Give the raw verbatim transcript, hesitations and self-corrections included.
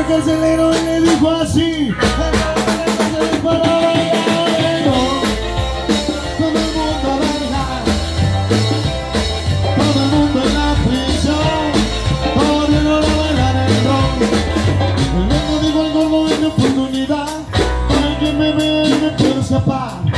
el carcelero y le dijo así: para bailar, todo el mundo a bailar, todo el mundo en la prisión, corriendo a bailar el ron. El loco dijo al gordo: en mi oportunidad, para que me vea y me puedo escapar.